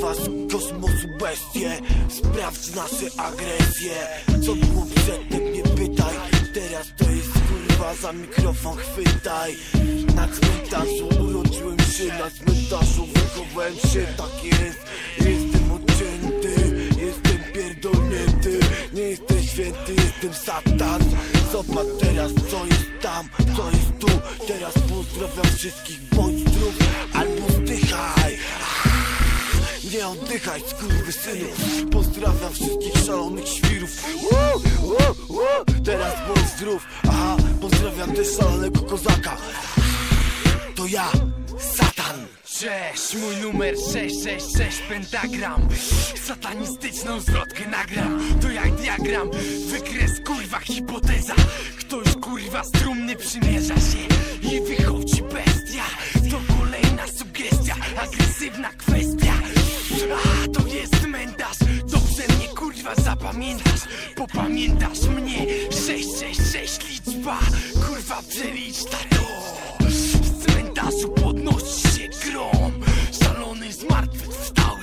kurwa z kosmosu bestie. Sprawdź nasze agresje. Co było przedtem, nie pytaj. Teraz to jest kurwa, za mikrofon chwytaj. Na cmentarzu urodziłem się, na cmentarzu wychowałem się. Tak jest, jestem odcięty, jestem pierdolnięty. Nie jestem święty, jestem Satan. Zobacz teraz, co jest tam, co jest tu. Teraz pozdrawiam wszystkich, bądź zdrów albo zdychaj. Nie oddychaj, skurwysynu. Pozdrawiam wszystkich szalonych świrów. Teraz bądź zdrów. Aha, pozdrawiam też szalonego kozaka. To ja, Satan. Cześć, mój numer 666 pentagram. Satanistyczną zwrotkę nagram. To jak diagram, wykres kurwa hipoteza. Ktoś kurwa z trumny przymierza się i wychodzi bestia. To kolejna sugestia, agresywna kwestia. A to jest mentarz, dobrze mnie kurwa zapamiętasz. Popamiętasz mnie, 666 liczba. Kurwa przelicz tato. Z cmentarzu podnosi się grom. Szalony zmartwychwstał